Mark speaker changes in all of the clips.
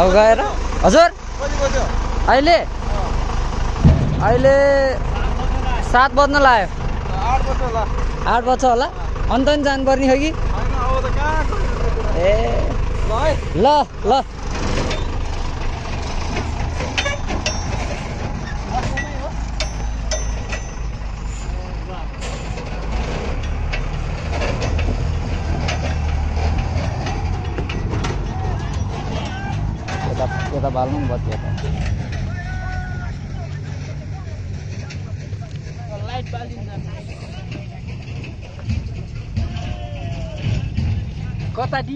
Speaker 1: अब गएर हजुर अहिले 7 बज्न लाग्यो 8 बज्छ होला अन्त नि जानुपर्ने हो कि ए ल ल यता बाल्नु नि बत्ती यता लाइट बालिन्छ कता दि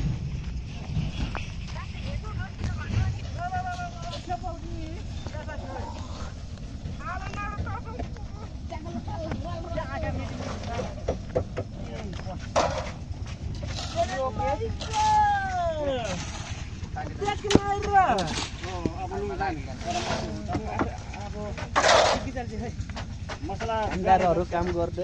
Speaker 1: मसलाहरू काम गर्दै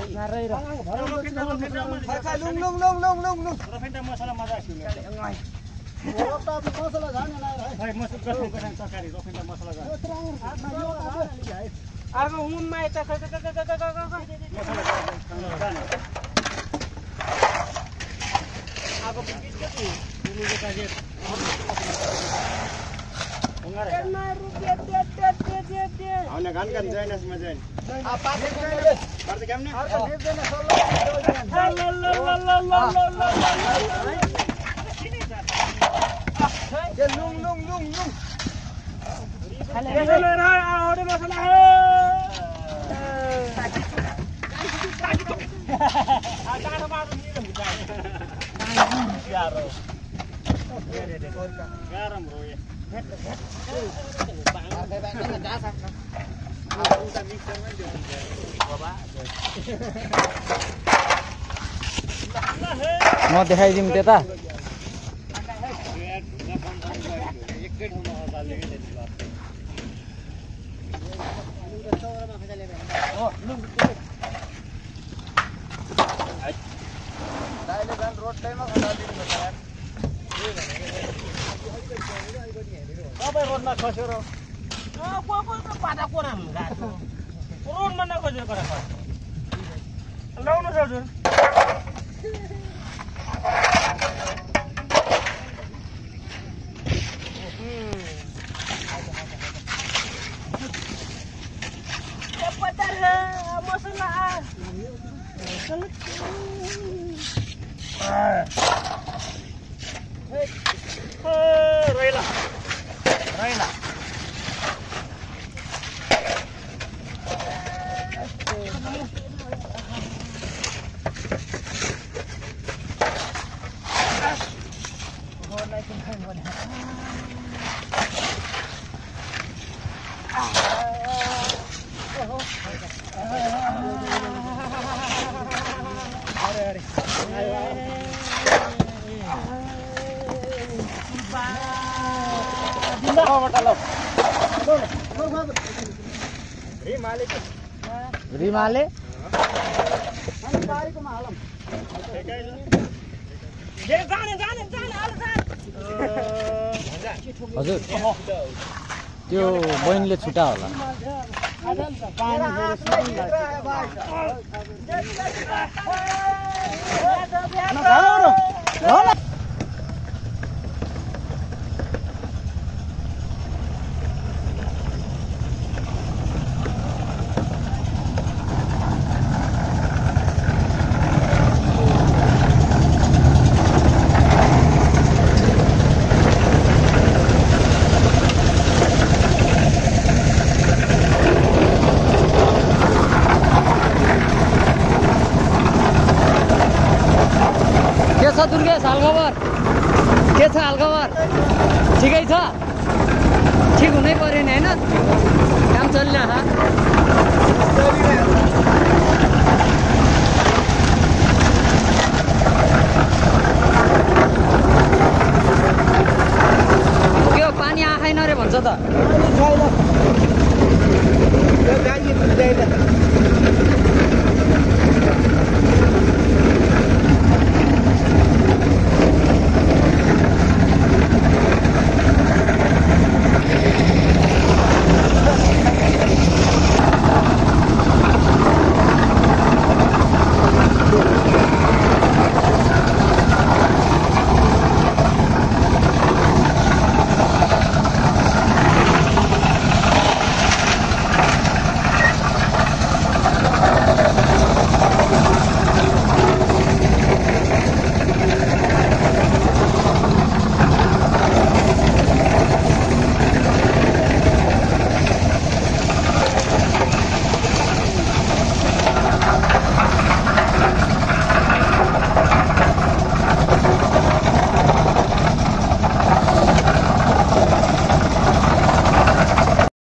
Speaker 1: म देखाइदिउँ त्यता रोडमा खस्यो र पाटा कोराम रोडमा नखस्यो लाउनु छ हजुर रिमाले हजुर त्यो बहिनीले छुटा होला दुर्गेश हालखबर के छ हालखबर ठिकै छ ठिक हुनै पर्यो नि हैन काम चलिरहेछ